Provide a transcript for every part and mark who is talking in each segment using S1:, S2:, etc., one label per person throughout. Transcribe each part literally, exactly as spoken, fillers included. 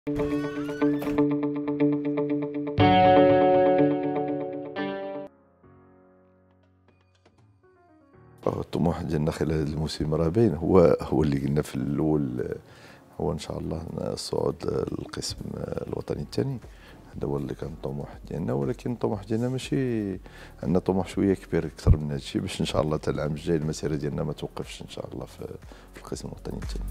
S1: الطموح ديالنا خلال هذا الموسم راه باين، هو هو اللي قلنا في الاول، هو ان شاء الله الصعود للقسم الوطني الثاني. هذا هو اللي كان الطموح ديالنا، ولكن الطموح ديالنا ماشي عندنا طموح شويه كبير اكثر من هذا الشيء، باش ان شاء الله حتى العام الجاي المسيره ديالنا ما توقفش ان شاء الله في, في القسم الوطني الثاني.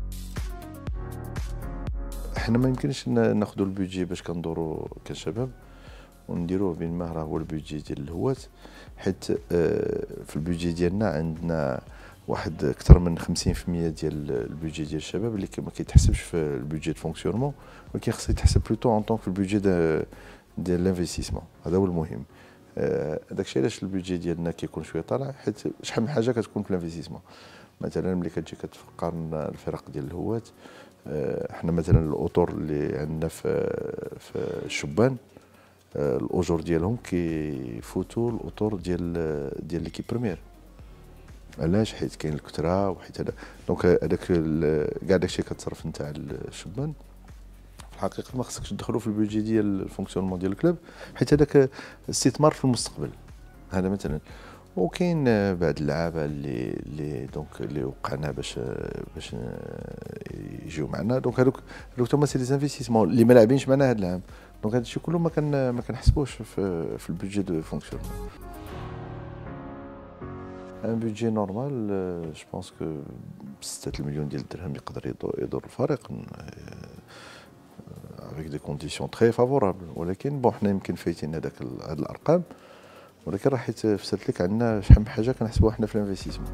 S1: احنا ما يمكنش ناخذوا البيدجي باش كندوروا كشباب ونديروه بين ما راه هو البيدجي ديال الهواة، حيت في البيدجي ديالنا عندنا واحد اكثر من خمسين في المية ديال البيدجي ديال الشباب اللي ما كيتحسبش في البيدجي دو فونكسيونمون، ولكن خصو يتحسب بلوتو اون طونك في البيدجي ديال لانفستيسمون. هذا هو المهم. هذاك الشيء علاش البيدجي ديالنا كيكون شويه طالع، حيت شحال من حاجه كتكون في الانفستيسمون. مثلا ملي كتجي كتفكر الفرق ديال الهواة، احنا مثلا الاطر اللي عندنا في في الشبان، الاجور ديالهم كيفوتوا الاطر ديال ديال ليكيب بريمير. علاش؟ حيت كاين الكتره وحيت هذا، دونك هذاك كاع داكشي كتصرف نتاع الشبان في الحقيقه ما خصكش تدخلوا في البيدجي ديال الفونكسيونمون ديال الكلوب، حيت هذاك استثمار في المستقبل. هذا مثلا. وكاين بعض اللعابه اللي اللي دونك اللي وقعنا باش باش يجيو معنا، دونك هذوك هذوك هما سي لي انفستيسمون اللي ما لاعبينش معنا هذا العام، دونك هذا الشيء كله ما كان ما كنحسبوش في في البيدجي دو فونكسيونمون. ان بيدجي نورمال جو بونس كو ستة المليون ديال الدرهم يقدر يدور الفريق افيك دي كونديسيون تري فافورابل، ولكن بون حنا يمكن فايتين هذاك هاد الارقام، ولكن راه حيت فسرت لك عندنا شحال من حاجه كنحسبوها حنا في الانفستيسمون.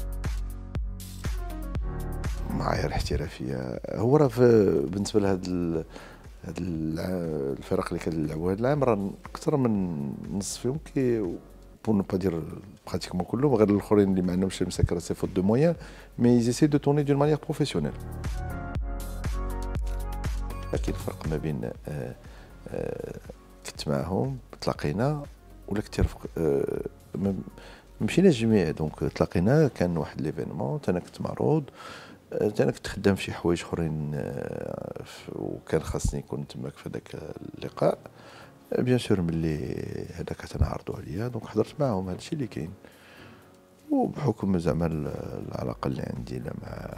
S1: معايير الاحترافيه هو راه بالنسبه لهاد هاد الفرق اللي كنلعبوا هاد العام راه اكثر من نص فيهم كي بور نو با دير براتيكمون كلهم، غير الاخرين اللي ما عندهمش المساكره سي فوت دو مويان، مي ايزيسي دو تورني دون مانيير بروفيسيونيل. كاين فرق ما بين آآ آآ كنت معاهم تلاقينا ولا كنت رفق ما مشيناش جميع، دونك تلاقينا كان واحد ليفينمون انا كنت معروض، انا كنت خدام في شي حوايج اخرين وكان خاصني نكون تماك في هذاك اللقاء. بيان سور ملي هذاك تنعرضوا عليا دونك حضرت معاهم، هذا الشيء اللي كاين. وبحكم زعما العلاقه اللي عندي مع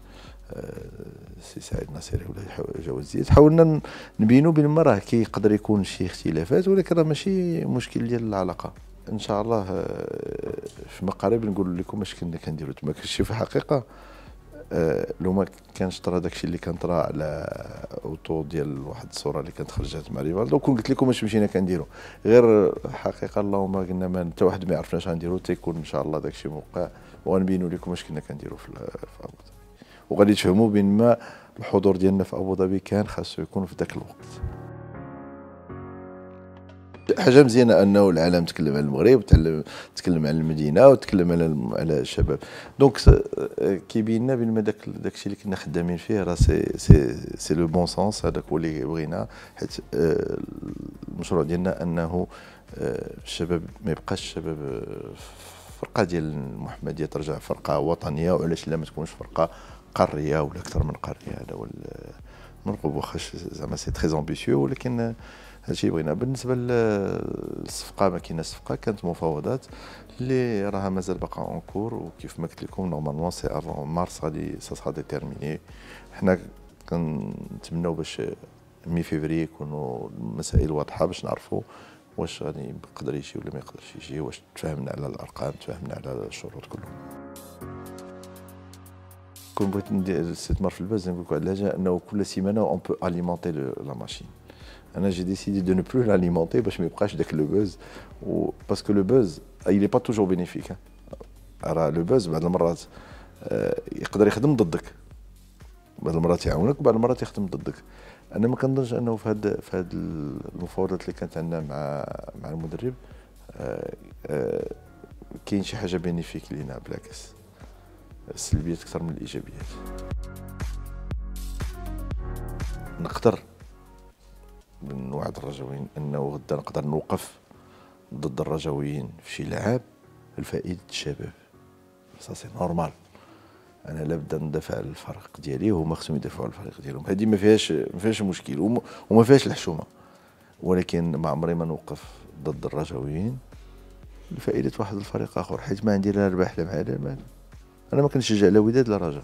S1: سي سعيد ناصري ولا جواد زيد، حاولنا نبينوا بين ما راه كيقدر يكون شي اختلافات، ولكن راه ماشي مشكل ديال العلاقه. ان شاء الله فيما قريب نقول لكم اش كنا كنديروا تما. كنشي في الحقيقه لو ما كانش طرا داكشي اللي كان طرا على اوتو ديال واحد الصوره اللي كانت خرجت مع ريفالدو، كون قلت لكم اش مشينا كنديروا، غير الحقيقه اللهم قلنا ما حتى واحد ما يعرفناش غنديروا، تيكون ان شاء الله داكشي موقع وغنبينوا لكم اش كنا كنديروا في ابو ظبي، وغادي تفهموا بين ما الحضور ديالنا في ابو ظبي كان خاصو يكون في ذاك الوقت. حاجه مزيانه انه العالم تكلم على المغرب، تكلم على المدينه وتكلم على على الشباب، دونك كيبين لنا بان داك داكشي اللي كنا خدامين فيه راه سي سي سي لو بون سونس. هذاك هو اللي بغينا، حيت المشروع ديالنا انه الشباب ما يبقاش الشباب فرقه ديال المحمديه ترجع فرقه وطنيه، وعلاش لا ما تكونش فرقه قاريه ولا اكثر من قاريه. هذا هو المرغوب، واخا زعما سي تري امبيسيو، ولكن هادشي بغينا. بالنسبه للصفقه ما كايناش صفقه، كانت مفاوضات اللي راها مازال باقا اون كور، وكيف ما قلت لكم نورمالمون سي افون مارس غادي سا سا ديتيرميني. حنا كنتمناو باش مي فيفري يكونوا المسائل واضحه باش نعرفوا واش غادي يقدر يجي ولا ما يقدرش يجي، واش تفاهمنا على الارقام، تفاهمنا على الشروط كلهم. كون بغيت ندير الاستثمار في الباز نقول لكم على حاجه، انه كل سيمانه اون بو اليمونتي لا ماشين. انا جي ديسيدي دو نو بلو لاليمونتي باش ما يبقاش داك لو بوز، و باسكو لو بوز اي با توجور بينيفيك. راه لو بوز بعض المرات يقدر يخدم ضدك، بعض المرات يعاونك وبعض المرات يخدم ضدك. انا ما كنظنش انه في هاد في هاد المفاوضات اللي كانت عندنا مع مع المدرب كاين شي حاجه بينيفيك لينا، بالعكس السلبيات اكثر من الايجابيات. نقدر نوعد الرجاويين انه غدا نقدر نوقف ضد الرجاويين في شي لعاب لفائده الشباب، سا سي نورمال. انا لابد ندافع على الفريق ديالي وهما خصهم يدافعوا على الفريق ديالهم. هذه ما فيهاش ما فيهاش مشكل وما فيهاش الحشومه، ولكن ما عمري ما نوقف ضد الرجاويين لفائده واحد الفريق اخر، حيت ما عندي لا ربح لا مع لا مال. انا ما كنشجع لا وداد لا رجاء.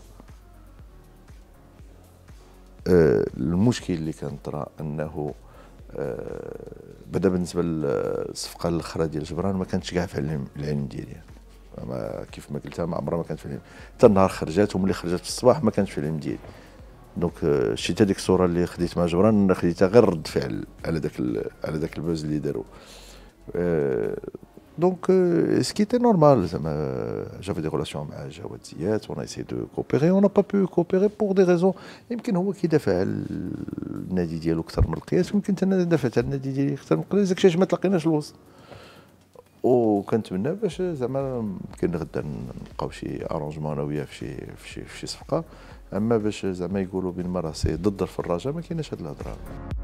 S1: أه المشكل اللي كنطرا انه أه بدا بالنسبه للصفقه الاخرى ديال جبران ما كانتش كاع في العلم, العلم ديالي. ما كيف ما قلتها ما عمرها ما كانت في العلم، حتى النهار خرجت وملي خرجت في الصباح ما كانتش في العلم ديالي. دونك شتي هذيك الصوره اللي خديت مع جبران خديتها غير رد فعل على داك على داك البوز اللي داروا. أه دونك سكي تي نورمال زعما جافي دي ريلاسيون مع جواد زيات اون ايسي دو كوبيري اون با بو كوبيري بور دي ريزون. يمكن هو كيدافع على النادي ديالو اكثر من القياس، ويمكن انا دافعت على النادي ديالي اكثر من القياس، داكشي علاش ما تلاقيناش الوسط. وكنتمنى باش زعما يمكن غدا نلقاو شي ارونجمون انا وياه في شي في شي في شي صفقه، اما باش زعما يقولوا بين ما راه سي ضد الفراجه ما كايناش هاد الهضره.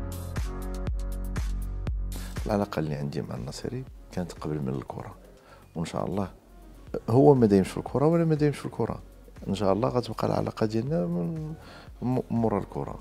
S1: العلاقه اللي عندي مع الناصري كانت قبل من الكره، وان شاء الله هو ما دايمش في الكره وانا ما دايمش في الكره، ان شاء الله غتبقى العلاقه ديالنا من مورا الكره.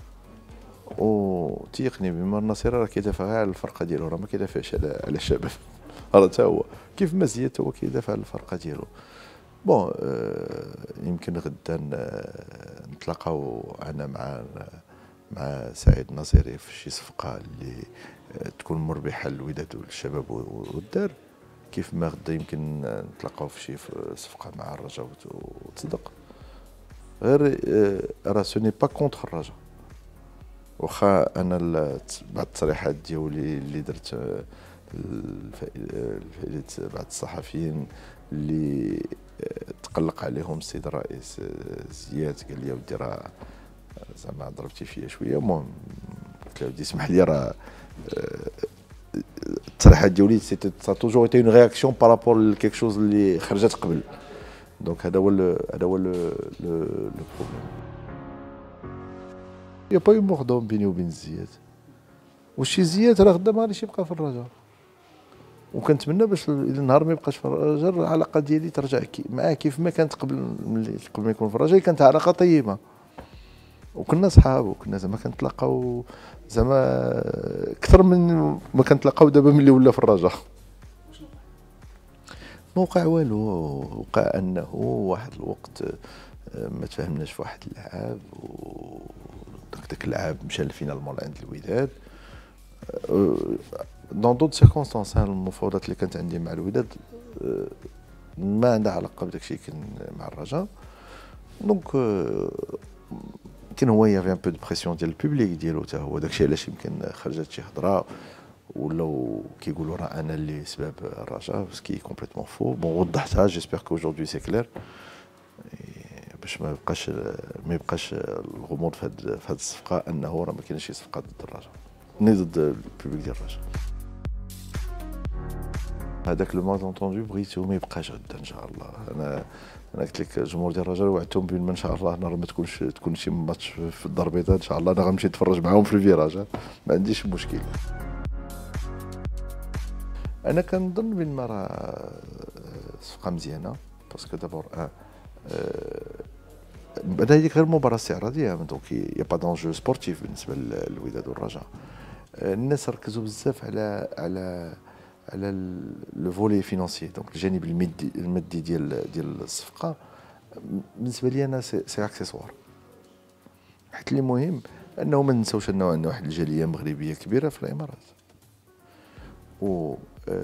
S1: وتيقني بما الناصري راه كيدافع على الفرقه ديالو، راه ما كيدافعش على على الشباب. راه حتى هو كيف ما زياد هو كيدافع على الفرقه ديالو. بون آه يمكن غدا نتلاقاو انا مع مع سعيد الناصري في شي صفقه اللي تكون مربحه للوداد والشباب والدار، كيف ما غدا يمكن نتلاقاو في شي صفقه مع الرجاء وتصدق. غير راه سوني با كونتر الرجاء، واخا انا بعض التصريحات ديالي اللي درت الفائدة بعض الصحفيين اللي تقلق عليهم السيد الرئيس زياد، قال لي ودي راه زعما ضربتي فيا شويه. المهم قلت له ودي اسمح لي راه التصريحات ديالي سيتي سا توجور ايتي اون رياكسيون بارابور لكيك شوز اللي خرجت قبل. دونك هذا هو هذا هو لو بروبليم. يا با يو مordom بيني وبين زياد، وشي زياد راه غدا ما غاديش يبقى في الرجاء، وكنتمنى باش اذا النهار ما يبقاش في الرجاء العلاقه ديالي ترجع كي معاه كيف ما كانت قبل ملي قبل ما يكون في الرجاء. كانت علاقه طيبه وكنا صحاب وكنا زعما كنتلاقاو زعما اكثر من ما كنتلاقاو دابا ملي ولا في الرجاء. ما وقع والو، وقع انه واحد الوقت ما تفاهمناش في واحد اللعاب، وداك داك اللعاب مشى لفينالمون عند الوداد. دون دوت سيركونستانس المفاوضات اللي كانت عندي مع الوداد ما عندها علاقه بداك الشيء كان مع الرجاء. دونك يمكن هو يافي ان بو دو بريسيون ديال البوبليك ديالو حتى هو، داكشي علاش يمكن خرجت شي هضره ولاو كيقولوا راه انا اللي سبب الرجاء، باسكي كومبليتمون فو. بون وضحتها، جيسبر كو اجوردي سي كلير باش ما يبقاش ما يبقاش الغموض في هاد في هاد الصفقه انه راه ما كاينش شي صفقه ضد الرجاء ني ضد البوبليك ديال الرجاء. هذاك لو مالونتوندو بغيتو ما يبقاش غدا ان شاء الله. انا انا قلت لك الجمهور ديال الرجاء وعدتهم بان ان شاء الله نهار ما تكونش تكون شي ماتش في الدار البيضاء ان شاء الله انا غنمشي نتفرج معاهم في الفيراج، ما عنديش مشكل. انا كنظن بان ما راه صفقه مزيانه، باسكو دابور ان بعدا هذيك غير مباراه استعراضيه، دونك يا با دونجو سبورتيف بالنسبه للوداد والرجاء. الناس ركزوا بزاف على على على لو فولي فينانسي، دونك الجانب المادي المادي ديال ديال الصفقه. بالنسبه لي انا سي, سي اكسيسوار، حيت اللي مهم انه ما ننساوش انه عندنا واحد الجاليه مغربيه كبيره في الامارات، و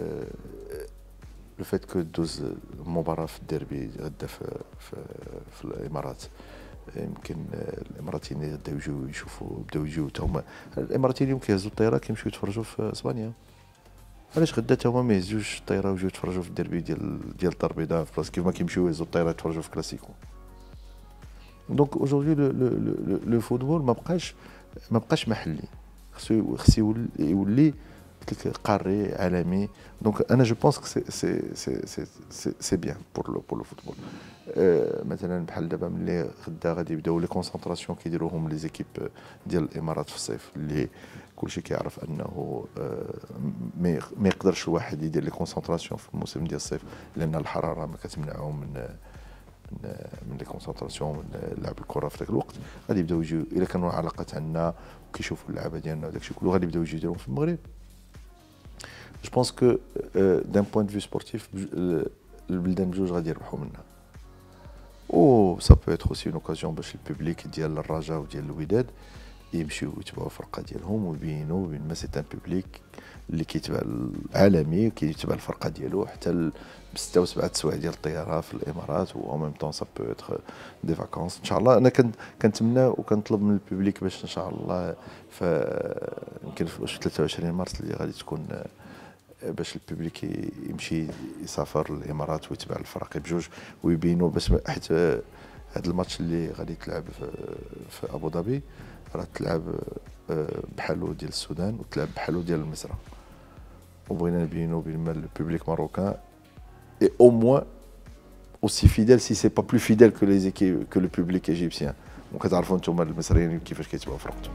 S1: لو فيت كو دوز المباراه في الديربي غدا في, في, في الامارات. يمكن الاماراتيين غدا يجيو يشوفوا بداو يجيو تا هما الاماراتيين يوم كيهزوا الطياره كيمشيو يتفرجوا في اسبانيا. علاش غدا تا هما ما يهزوش الطياره ويجيو يتفرجوا في الديربي ديال ديال الدار البيضاء في بلاصه كيف ما كيمشيو يهزوا الطياره يتفرجوا في كلاسيكو. دونك اوجوردي لو لو فوتبول ما بقاش ما بقاش محلي، خصو خصو يولي قلت لك قاري عالمي. دونك انا جو بونس كو سي سي سي سي سي بيان بور لو بور لو فوتبول. مثلا بحال دابا ملي غدا غادي يبداو لي كونسونطراسيون كيديروهم لي زيكيب ديال الامارات في الصيف، اللي كلشي كيعرف انه ما يقدرش الواحد يدير لي كونسونطراسيون في الموسم ديال الصيف لان الحراره ما كتمنعهم من من من لي كونسونطراسيون من لعب الكره في ذاك الوقت، غادي يبداو يجيو الا كانوا علاقات عندنا وكيشوفوا اللعابه ديالنا وداك الشيء كله غادي يبداو يجيو يديرهم في المغرب. جو بونس كو دان بوين دو فيو سبورتيف البلدان بجوج غادي يربحوا منها. و سا بو اتر اوسي اون اوكازيون باش البوبليك ديال الرجاء وديال الوداد يمشيو يتبعوا الفرقه ديالهم ويبينوا بين ما سي ان بوبليك اللي كيتبع العالمي وكيتبع الفرقه ديالو حتى بستة وسبعة سوايع ديال الطياره في الامارات، و ان ميم طون سا بو اتر دي فاكونس ان شاء الله. انا كنتمنى وكنطلب من البوبليك باش ان شاء الله ف يمكن في ثلاثة وعشرين مارس اللي غادي تكون باش البوبليك يمشي يسافر للامارات ويتبع الفرق بجوج ويبينوا باش حيت هذا الماتش اللي غادي تلعب في ابو ظبي راه تلعب بحالو ديال السودان وتلعب بحالو ديال مصر، وبغينا نبينوا بين البوبليك ماروكان اي او موان aussi fidèle si c'est pas plus fidèle que les équipes que le public égyptien. وكتعرفوا نتوما المصريين كيفاش كيتبعوا فرقتهم.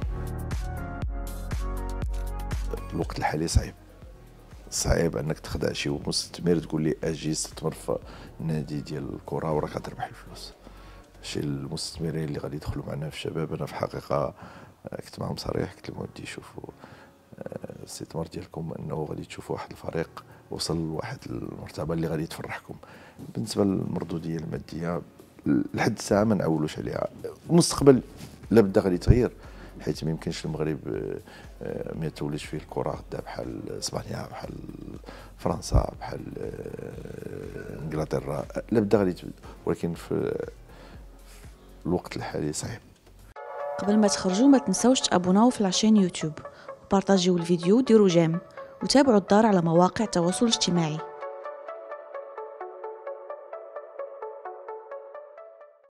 S1: الوقت الحالي صعيب صعيب انك تخدع شي مستثمر تقول لي اجي استثمر في النادي ديال الكره وراك غتربح الفلوس. شي المستثمرين اللي غادي يدخلوا معنا في الشباب انا في الحقيقه كنت معهم صريح، قلت لهم ودي شوفوا الاستثمار ديالكم انه غادي تشوفوا واحد الفريق وصل لواحد المرتبه اللي غادي تفرحكم. بالنسبه للمردوديه الماديه لحد الساعه ما نعولوش عليها. المستقبل لابد غادي يتغير، حيت ما يمكنش المغرب ما توليش فيه الكره غدا بحال اسبانيا بحال فرنسا بحال انجلترا، لابد غادي، ولكن في الوقت الحالي صعيب.
S2: قبل ما تخرجوا ما تنسوش تابوناو في لاشين يوتيوب وبارطاجيو الفيديو وديروا جيم وتابعوا الدار على مواقع التواصل الاجتماعي.